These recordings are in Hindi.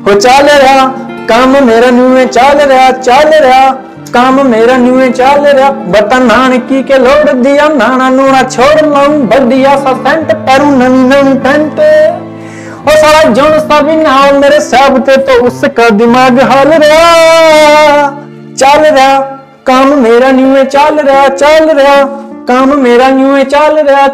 हो चल रहा काम मेरा न्यूए चल रहा काम मेरा न्यूए चल रहा बता नानकी के लोड़ दिया नाना नूना छोड़ लाऊं बढ़िया सा सेंट पैरू नवी नवी पेंट ओ सारा जोन सा भी ना मेरे साहब ते तो उसका दिमाग हाल रहा चल रहा काम मेरा न्यूए चल रहा काम मेरा न्यूए चल रहा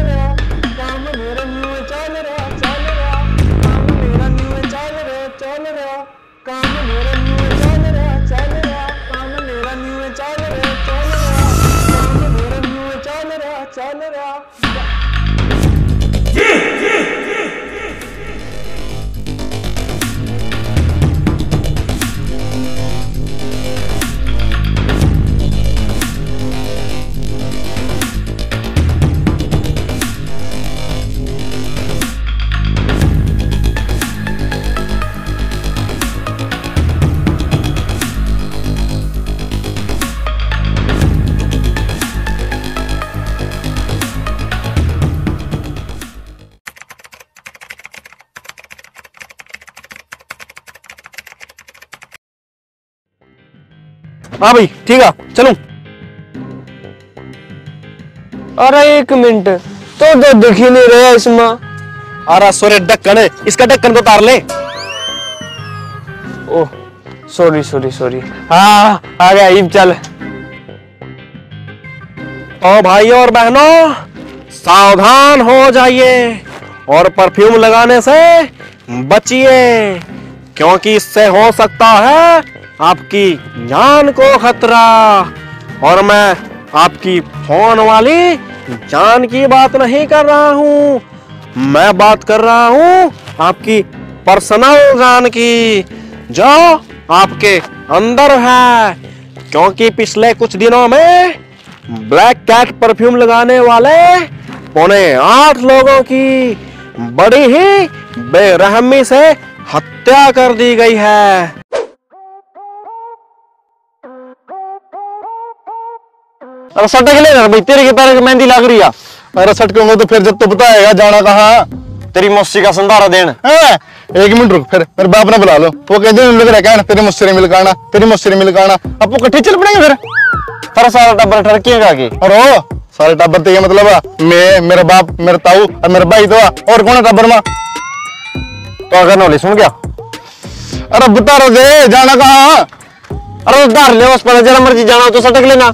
हाँ भाई ठीक है चलो। अरे एक मिनट तो दिख ही नहीं रहा इसमें। अरे सोरे ढक्कन है, इसका ढक्कन को उतार ले। ओह सॉरी हाँ आ गया ईब चल। ओ भाई और बहनों सावधान हो जाइए और परफ्यूम लगाने से बचिए क्योंकि इससे हो सकता है आपकी जान को खतरा। और मैं आपकी फोन वाली जान की बात नहीं कर रहा हूँ, मैं बात कर रहा हूँ आपकी पर्सनल जान की जो आपके अंदर है। क्योंकि पिछले कुछ दिनों में ब्लैक कैट परफ्यूम लगाने वाले 7.5 लोगों की बड़ी ही बेरहमी से हत्या कर दी गई है। अरे सटक ले भाई, तेरे के पैर की मेहंदी लग रही है। अरे सटकूंगा तो फिर जब तो बताएगा जाना कहाँ। तेरी मौसी का संधारा देन। एक मिनट रुक, फिर मेरे बाप ने बुला लो। वो कहते हैं लग रहा है तेरे मुझसे नहीं मिलकाना, तेरी मुझसे नहीं मिलकाना। अब वो कट्ठे चल पड़ेंगे फिर। तेरा सारा टब्बर ठरकिएगा की। और ओ सारे टब्बर तो ये मतलब मैं, मेरा बाप, मेरा ताऊ और मेरा भाई तो और कौन है टब्बर में? तो अगर नौली सुन गया। अरे बता रहे दे जाना कहाँ। अरे उधार ले उस पर जरा मर्जी जाना हो तो सटक लेना।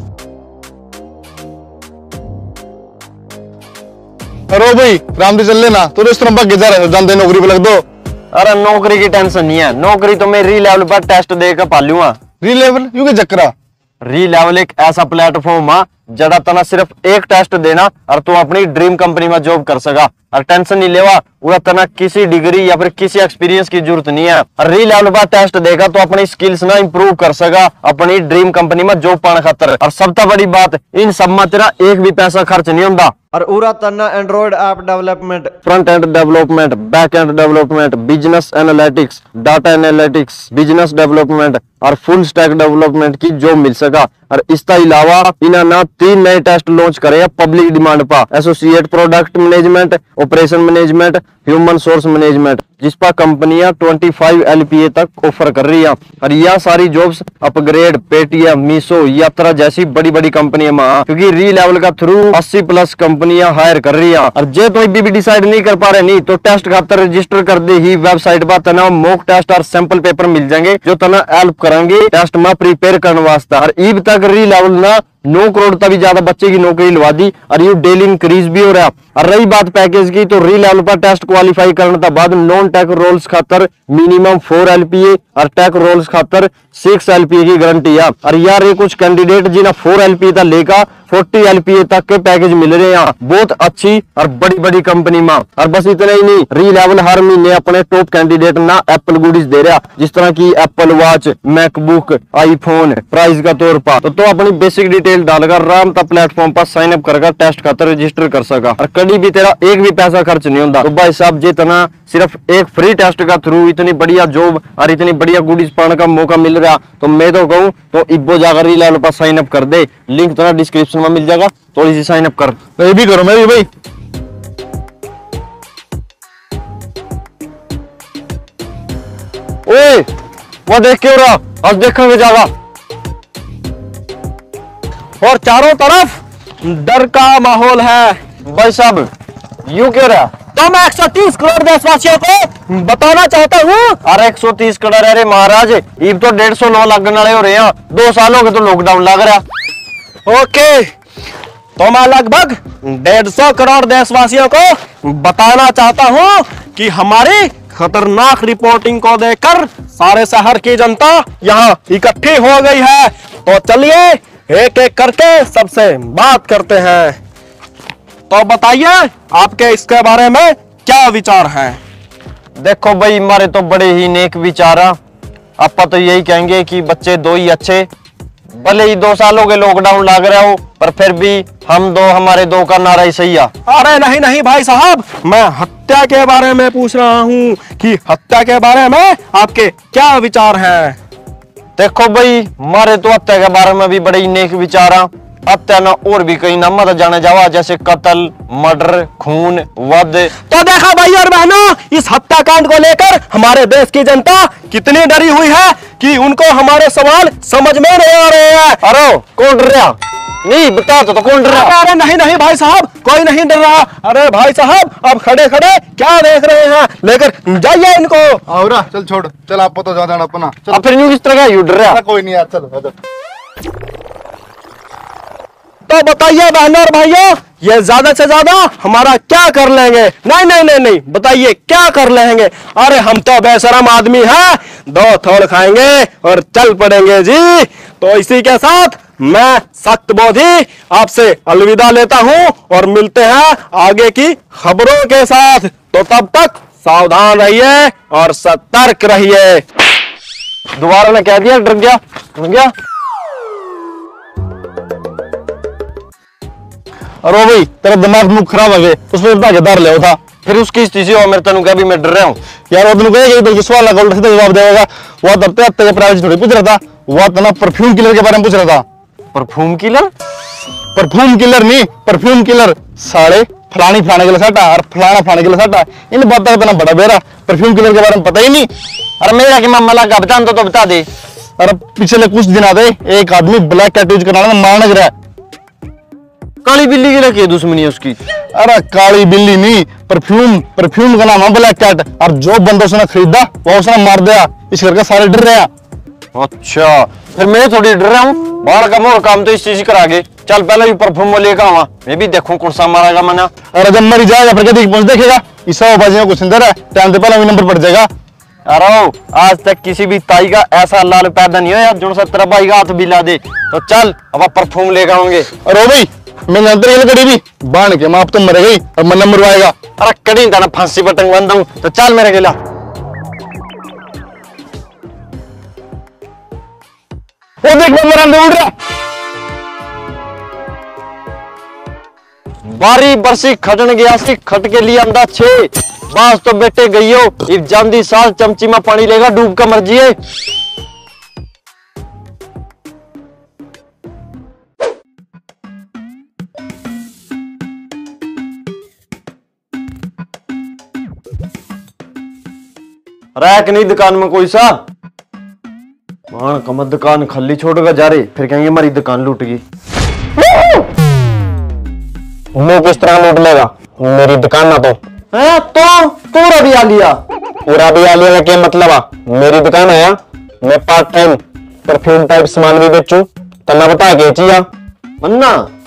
अरे भाई राम जी चल लेना, तो इस तरह भाग्य जा रहे हो, जानते नौकरी पे लग दो। अरे नौकरी की टेंशन नहीं है, नौकरी तो मैं री लेवल पर टेस्ट देकर पालूंगा। री लेवल यू के चक्रा। री लेवल एक ऐसा प्लेटफॉर्म है जड़ा तना सिर्फ एक टेस्ट देना और तू अपनी ड्रीम कंपनी में जॉब कर सका। और टेंशन नहीं लेवा, उड़ा तना किसी डिग्री या फिर किसी एक्सपीरियंस की जरूरत नहीं है। और री लेवल पर टेस्ट देगा तो अपनी स्किल्स ना इंप्रूव कर सका अपनी ड्रीम कंपनी में जॉब पाने खातर। और सबसे बड़ी बात, इन सब में तेरा एक भी पैसा खर्च नहीं होता। और उरा तना Android app development, front end development, back end development, business analytics, data analytics, business development और फुल स्टैक डेवलपमेंट की जॉब मिल सका। और इसके अलावा इन्होंने ना 3 नए टेस्ट लॉन्च करे पब्लिक डिमांड पर। Associate product management, operation management, human source management, जिस पर कंपनियां 25 LPA तक ऑफर कर रही है। और यह सारी जॉब्स अपग्रेड, पेटीएम, मीशो, यात्रा जैसी बड़ी बड़ी कंपनियां में, क्योंकि री लेवल का थ्रू 80+ कंपनियां हायर कर रही है। और जे तो भी डिसाइड नहीं कर पा रहे नहीं तो टेस्ट खातर रजिस्टर कर दे ही वेबसाइट पर तना मॉक टेस्ट और सैंपल पेपर मिल जाएंगे जो तना हेल्प करेंगे टेस्ट में प्रिपेयर करने वास्ते। और ईब तक री लेवल ना 9 करोड़ तभी ज्यादा बच्चे की नौकरी लवा दी और ये डेली इंक्रीज भी हो रहा है। और रही बात पैकेज की तो री लेवल पर टेस्ट क्वालिफाई करने के बाद नॉन टेक रोल्स खातर मिनिमम 4 LPA और टेक रोल्स खातर 6 LPA की गारंटी है। और यार ये कुछ कैंडिडेट जिन्हें 4 LPA तक लेकर 40 LPA तक के पैकेज मिल रहे हैं बहुत अच्छी और बड़ी बड़ी कंपनी में। और बस इतना ही नहीं, री लेवल हर महीने अपने टॉप कैंडिडेट ना एप्पल गुडीज दे रहा, जिस तरह की Apple watch, MacBook, iPhone price का तौर पर। तो अपनी बेसिक डिटेल डालकर आराम तक प्लेटफॉर्म पर साइन अप करके टेस्ट खातर रजिस्टर कर सका और कभी भी तेरा एक भी पैसा खर्च नहीं होता। तो भाई साहब जितना सिर्फ एक फ्री टेस्ट का थ्रू इतनी बढ़िया जॉब और इतनी बढ़िया गुडीज पाने का मौका मिल रहा, तो मैं तो कहूँ तो इब्बो जाकर री लेवल पर साइन अप कर दे। लिंक तो डिस्क्रिप्शन में मिल जाएगा, थोड़ी सी साइन अप कर। मैं भी करूँ, मैं भी भाई। ओए वो देख क्यों रहा, आज देखेंगे जागा। और चारों तरफ डर का माहौल है। भाई साहब यूं क्यों रहा? तो मैं 130 करोड़ देशवासियों को बताना चाहता हूँ। अरे 130 करोड़, अरे महाराज ईब तो 150 लगने वाले हो रहे हैं। 2 साल हो गए तो लॉकडाउन लग रहा। ओके, तो मैं लगभग 150 करोड़ देशवासियों को बताना चाहता हूँ कि हमारी खतरनाक रिपोर्टिंग को देखकर सारे शहर की जनता यहाँ इकट्ठी हो गई है। तो चलिए एक एक करके सबसे बात करते हैं। तो बताइए आपके इसके बारे में क्या विचार हैं? देखो भाई हमारे तो बड़े ही नेक विचार हैं। आपा तो यही कहेंगे कि बच्चे 2 ही अच्छे, भले ही 2 साल हो गए लॉकडाउन लग रहा हो, पर फिर भी हम 2 हमारे 2 का नारा ही सही है। अरे नहीं नहीं भाई साहब, मैं हत्या के बारे में पूछ रहा हूँ कि हत्या के बारे में आपके क्या विचार हैं? देखो भाई हमारे तो हत्या के बारे में भी बड़े ही नेक विचार हैं। हत्या ना और भी कहीं ना मत जाने जावा, जैसे कत्ल, मर्डर, खून, वध। तो देखा भाई और बहनों, इस हत्याकांड को लेकर हमारे देश की जनता कितनी डरी हुई है कि उनको हमारे सवाल समझ में नहीं आ रहे हैं। अरे कौन डर रहा? नहीं बता तो कौन डर रहा? अरे नहीं नहीं भाई साहब, कोई नहीं डर रहा। अरे भाई साहब अब खड़े खड़े क्या देख रहे हैं, लेकर जाइए इनको। और चल छोड़, चल आप तो जा जाना अपना। चल अब फिर यूं किस तरह का यू डर रहा? कोई नहीं यार, चल। तो बताइए बहनों और भाइयों, ये ज्यादा से ज्यादा हमारा क्या कर लेंगे? नहीं नहीं नहीं नहीं, बताइए क्या कर लेंगे? अरे हम तो बेशरम आदमी हैं, 2 थोड़ खाएंगे और चल पड़ेंगे जी। तो इसी के साथ मैं सख्त बोधी आपसे अलविदा लेता हूं और मिलते हैं आगे की खबरों के साथ। तो तब तक सावधान रहिए और सतर्क रहिए। दोबारा ने कह दिया डर गया, डर गया। अरे भाई तेरा दिमाग मुख खराब हो गए, उसमें बता के डर ले था। फिर उसकी स्थिति हो, मेरे तेन क्या भी मैं डर रहा हूँ यार। वो तेन कहेगा तो सवाल लगा उल्टा सीधा जवाब देगा। वो तब तक तेरे प्राइवेट थोड़ी पूछ रहा था, वो तो ना परफ्यूम किलर के बारे में पूछ रहा था। Perfume killer? परफ्यूम किलर नहीं, परफ्यूम किलर। साले फलानी फलाने के लिए साटा और फलाना फलाने के लिए साटा, इन बातों का इतना बड़ा बेरा, परफ्यूम किलर के बारे में पता ही नहीं। अरे मेरा कि मामा लगा बता तो बता दे। अरे पिछले कुछ दिन आते एक आदमी ब्लैक कैट यूज करना मारने लग रहा है। काली बिल्ली की क्या दुश्मनी है उसकी? अरे काली बिल्ली नहीं, परफ्यूम, परफ्यूम का नाम है ब्लैक कैट। और जो बंदा उसने खरीदा वो उसने मार दिया, इस करके सारे डर रहे हैं। अच्छा फिर मैं थोड़ी डर रहा हूँ, बाहर का मोर काम तो इस चीज करा गए। चल पहले ही परफ्यूम लेकर आवा, मैं भी देखूं कौन सा मारेगा मना। अरे जब मरी जाएगा फिर कभी पहुंच देखेगा, इस बाजियों को सुंदर है, टाइम से पहले नंबर पड़ जाएगा। अरे आज तक किसी भी ताई का ऐसा लाल पैदा नहीं हुआ जो सा तेरा भाई का हाथ भी ला दे। तो चल अब परफ्यूम लेकर आऊंगे। अरे भाई मैंने अंदर ये कड़ी भी बांध के माप तो मर गई और मन नंबर आएगा। अरे कड़ी ना फांसी पतंग बंद हूं, तो चल मेरे गिला। वो देख नंबर अंदर उड़ रहा। बारी बरसी खटन गया सी, खट के लिए अंदा 6 बास तो बेटे गई हो। इब जांदी साल चमची में पानी लेगा, डूब का मर जिए। रैक नहीं दुकान में कोई सा मान कमर दुकान खाली छोड़ेगा जा रहे, फिर कहेंगे हमारी दुकान लूट गई। मैं किस तरह लूट लेगा मेरी दुकान ना? तो पूरा भी आ लिया। पूरा भी आ लिया क्या मतलब आ? मेरी दुकान है, मैं पार्ट टाइम परफ्यूम टाइप सामान भी बेचू, तना बता के चिया मन्ना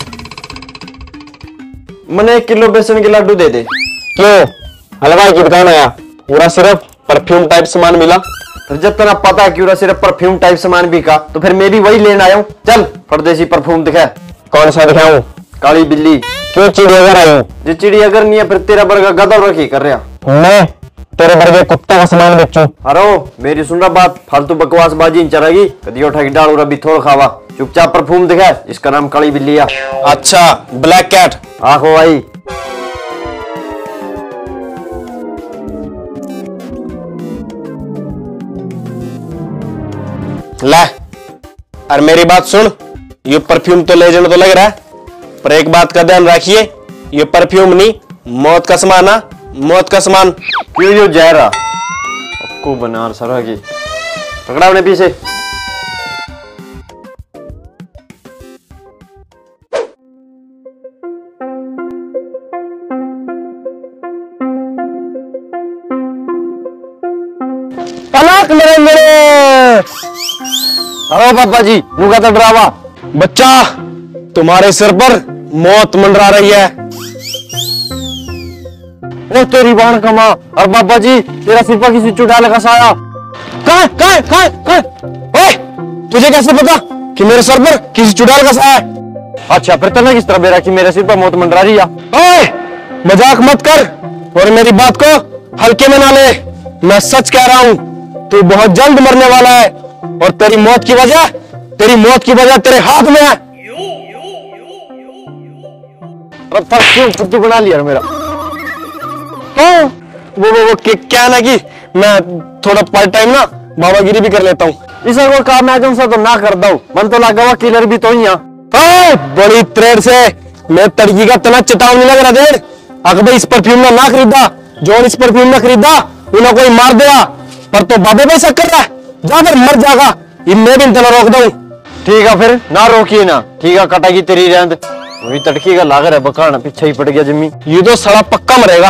मने 1 किलो बेसन के लड्डू दे दे। क्यों? हलवाई की दुकान है, पूरा सिर्फ परफ्यूम टाइप सामान मिला। तो जब तना पता है कि सिर्फ परफ्यूम टाइप सामान बिका, तो फिर मैं भी वही लेने आया हूँ। चल परदेसी परफ्यूम दिखा। कौन सा दिखाऊं? काली बिल्ली। क्यों चिड़ियाघर आई हूँ? जो चिड़ियाघर नहीं है फिर तेरा बर्गा गधा रखी कर रहा। मैं तेरे बर्गे कुत्ता का सामान बेचू? अरे मेरी सुन रहा बात, फालतू बकवास बाजी नहीं चलेगी। कदी उठा के डाल रहा थोड़ा खावा, चुपचाप परफ्यूम दिखा, इसका नाम काली बिल्ली है। अच्छा ब्लैक कैट। आखो भाई ले, और मेरी बात सुन, ये परफ्यूम तो लेजेंड तो लग रहा है, पर एक बात का ध्यान रखिए, ये परफ्यूम नहीं मौत का सामान है, मौत का सामान। क्यों जो जहरा बेवकूफ बना सरा की। पकड़ा अपने पीछे। तलाक मेरे मेरे। अरे पापा जी मुझे तो डरावा। बच्चा, तुम्हारे सिर पर मौत मंडरा रही है। ओ तेरी बाण कमा। और पापा जी तेरा सिर पर किसी चुड़ैल का साया। कहाँ? ओए, तुझे कैसे पता कि मेरे सर पर किसी चुड़ैल का साया है? अच्छा फिर तने किस तरह बेरा कि मेरे सिर पर मौत मंडरा रही है? ओए, मजाक मत कर और मेरी बात को हल्के में ना ले। मैं सच कह रहा हूँ, तू बहुत जल्द मरने वाला है और तेरी मौत की वजह तेरे हाथ में है। क्यों छुट्टी बना लिया मेरा? वो क्या ना कि मैं थोड़ा पार्ट टाइम ना बाबागिरी भी कर लेता हूँ। इस को काम है तुमसे तो ना कर दो। मन तो लगा हुआ किलर भी तो ही बड़ी त्रेड से मैं तड़की का तना चेतावनी लग रहा देर। अगर इस परफ्यूम ना खरीदा, जो इस परफ्यूम ना खरीदा उन्हें कोई मार दिया पर तो बाबे भाई शक कर रहा है। जा फिर मर जाएगा, मैं भी तना रोक दूं। ठीक है फिर ना रोकिए ना। ठीक है कटागी तेरी रेंद। वही तड़की का लाग रहा है बकाना पीछे ही पड़ गया जिम्मी। ये तो सड़ा पक्का मरेगा।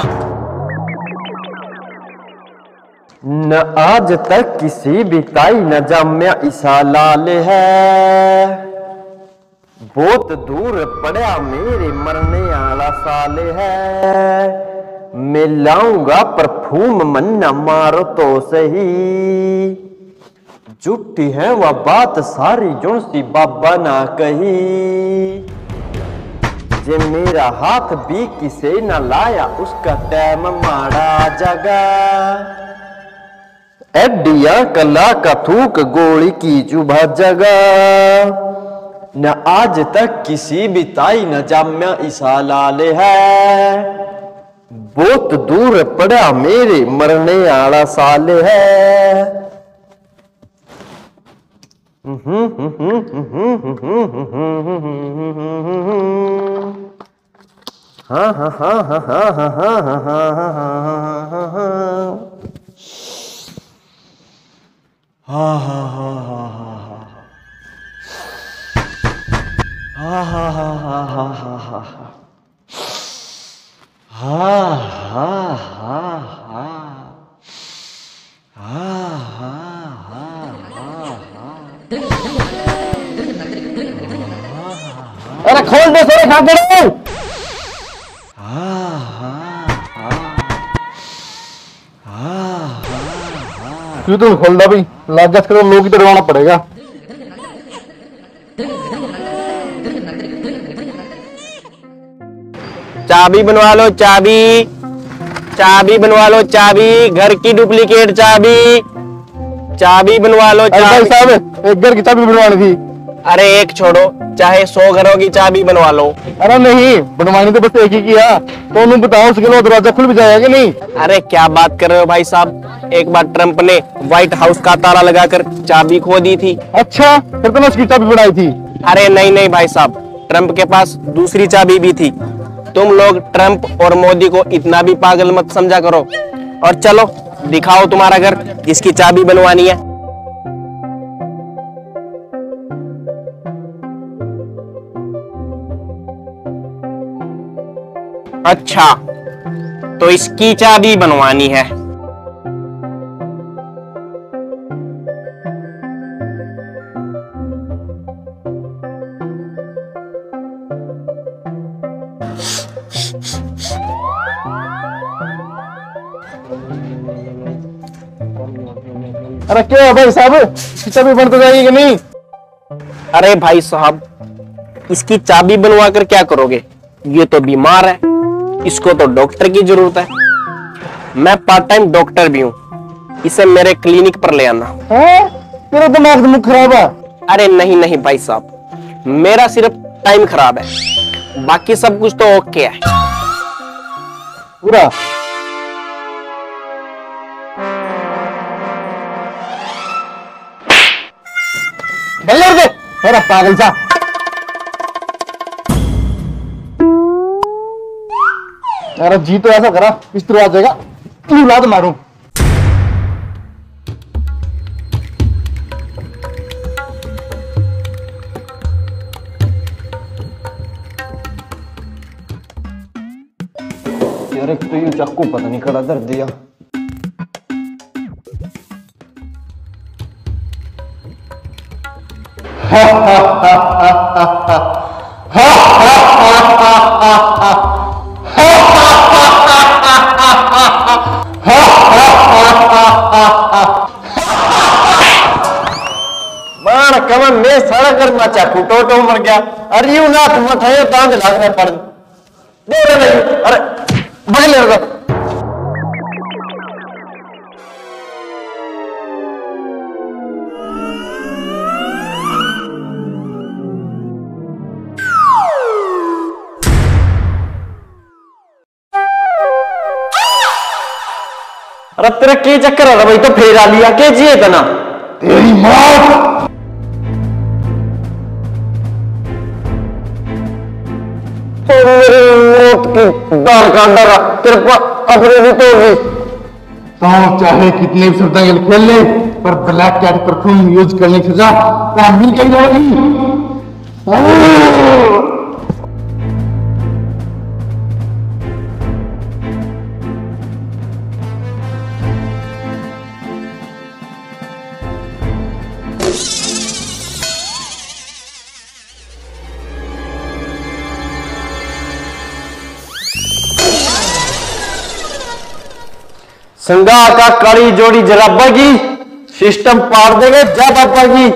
न आज तक किसी भी ताई न जाम्या ईसा लाल है। बहुत दूर पड़ा मेरे मरने आला साल है। मैं लाऊंगा परफ्यूम मन्ना मारो तो सही। झूठी है वह बात सारी जो सी बाबा ना कही। जे मेरा हाथ भी किसे न लाया उसका टाइम माड़ा जगा। एडिया कला का थूक गोली की चुभा जगा। न आज तक किसी भी ताई न जाम्या ईसा लाल है। बहुत दूर पड़ा मेरे मरने आला साल है। हाँ हाँ हाँ हाँ हाँ हाँ हाँ हाँ हाँ अरे खोल दे सारे खा दे। तू तो खोल दा भाई, लागत करो लोग ही तो डरवाना पड़ेगा। चाबी बनवा लो, चाबी बनवा लो, चाबी घर की डुप्लीकेट चाबी बनवा लो। भाई साहब एक घर की चाबी बनवानी थी। अरे एक छोड़ो, चाहे 100 घरों की चाबी बनवा लो। अरे नहीं बनवानी तो बस एक ही किया। तो उन्हें बताओ उसके लिए दरवाजा खुल भी जाएगा कि नहीं? अरे क्या बात कर रहे हो भाई साहब, एक बार ट्रम्प ने व्हाइट हाउस का ताला लगाकर चाबी खो दी थी। अच्छा फिर तो उसकी चाबी बनाई थी। अरे नहीं भाई साहब, ट्रम्प के पास दूसरी चाबी भी थी। तुम लोग ट्रम्प और मोदी को इतना भी पागल मत समझा करो। और चलो दिखाओ तुम्हारा घर जिसकी चाबी बनवानी है। अच्छा तो इसकी चाबी बनवानी है। अरे क्या है भाई साहब, चाबी बन तो जाएगी कि नहीं? अरे भाई साहब, इसकी चाबी बनवा कर क्या करोगे? ये तो बीमार है, इसको तो डॉक्टर की जरूरत है। मैं पार्ट टाइम डॉक्टर भी हूँ, इसे मेरे क्लिनिक पर ले आना। तेरा दिमाग तो खराब है। अरे नहीं भाई साहब, मेरा सिर्फ टाइम खराब है, बाकी सब कुछ तो ओके है पूरा। बल्ले दे मेरा पागल सा। अरे जी तो ऐसा करा इस दरवाजे का तू लात मारूं। यार एक तो ये चाकू पता नहीं खड़ा दर्द दिया। कमर में सारा कर चाकू टोटो मर गया। अरे यू ना तुम था तांग लाग रहा पड़ दे नहीं। अरे बगल लगा अरे तेरा के चक्कर है भाई तो फेर आ लिया के जिए तना तेरी मौत। मेरी मौत की डर का डर तेरे को अपने भी तोड़गी। तो चाहे कितने भी शब्द खेल ले पर ब्लैक कैट परफ्यूम यूज करने की सजा मिल गई रहेगी। संगा का कड़ी जोड़ी जराबा की सिस्टम पार देंगे जा पापा की।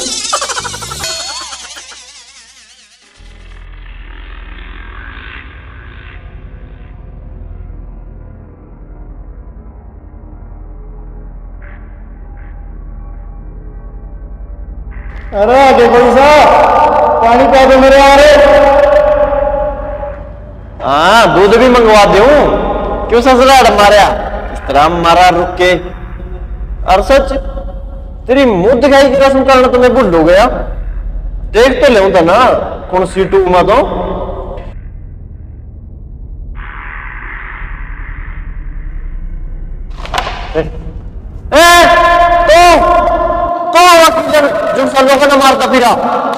अरे आगे कोई सा पानी पा दो मेरे आ रहे। हाँ दूध भी मंगवा दूं क्यों ससुराल मारा राम मारा रुक के। और सच तेरी मुंह दिखाई की रस्म करना तो मैं भूल हो गया। देख तो ले था ना कौन सी टू में तो जो सालों को ना मारता फिरा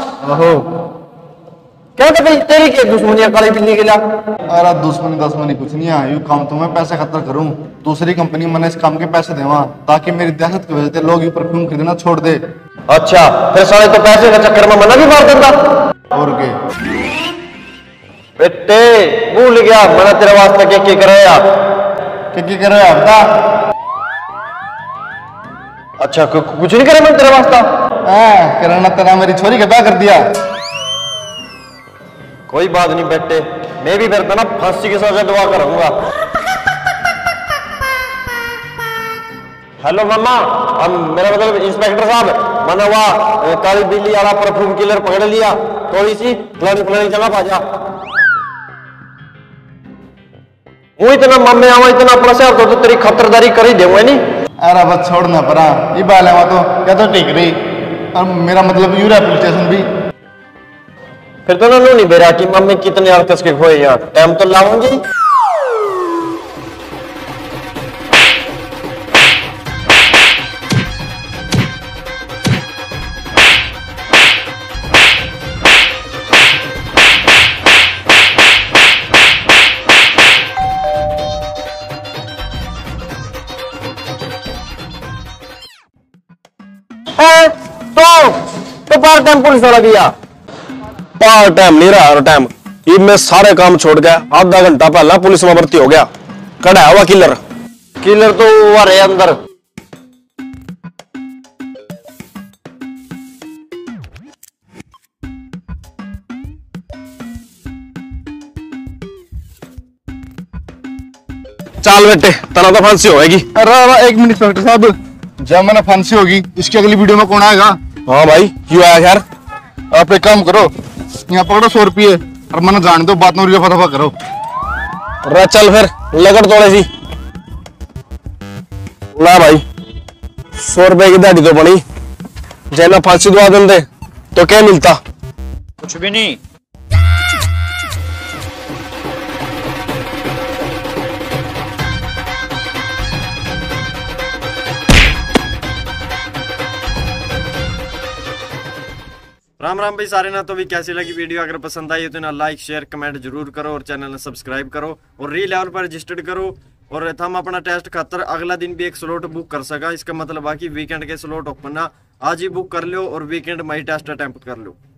क्या तो भाई तेरी क्या दुश्मनियां काली बिल्ली के लिए। अरे दुश्मनी कुछ नहीं है। यू काम तो मैं पैसे खतर करूं दूसरी कंपनी मैंने इस काम के पैसे देवा ताकि मेरी दहशत की वजह से लोग यू परफ्यूम खरीदना छोड़ दे। अच्छा फिर साले तो पैसे का चक्कर में मना भी मार देता और के बेटे भूल गया मैंने तेरे वास्ते क्या कराया बता। अच्छा कुछ नहीं करे मैंने तेरे वास्ता करना तेरा मेरी छोरी का ब्याह कर दिया। कोई बात नहीं बेटे मैं भी फिर ना फांसी की सजा दुआ करूंगा। हेलो मामा हम मेरा मतलब इंस्पेक्टर साहब मैंने वह काली बिल्ली वाला परफ्यूम किलर पकड़ लिया थोड़ी सी फलानी जगह भाजा वो इतना मम्मी आवा इतना अपना से तो तेरी खतरदारी कर ही देंगे नहीं। अरे बस छोड़ना पड़ा ये बाल है तो क्या तो ठीक रही और मेरा मतलब यूरा पुलिस स्टेशन भी फिर तो नहीं बेरा कि मम्मी कितने अर्थ के खोए यार टाइम तो लाऊंगी। तो पार्ट टाइम पुलिस वाला गया पार्ट टाइम नहीं रहा हर टाइम ये मैं सारे काम छोड़ गया आधा घंटा पहला पुलिस में भर्ती हो गया। कड़ा हुआ किलर तो हुआ रहे अंदर। चल बेटे तना तो फांसी होगी। अरे एक मिनट इंस्पेक्टर साहब जब मैंने फांसी होगी इसकी अगली वीडियो में कौन आएगा। हाँ भाई क्यों आया यार आप एक काम करो यहाँ पकड़ो 100 रुपये और मैंने जान दो बात में फटाफट करो। रे चल फिर लगड़ तोड़े सी ला भाई 100 रुपए की दाढ़ी तो बनी जैना फांसी दुआ दे तो क्या मिलता कुछ भी नहीं। राम राम भाई सारे ना। तो भी कैसी लगी वीडियो, अगर पसंद आई तो ना लाइक शेयर कमेंट जरूर करो और चैनल ने सब्सक्राइब करो और री लेवल पर रजिस्टर्ड करो। और हम अपना टेस्ट खातर अगला दिन भी एक स्लॉट बुक कर सका। इसका मतलब है कि वीकेंड के स्लॉट ओपन ना आज ही बुक कर लो और वीकेंड में ही टेस्ट अटेम्प्ट कर लो।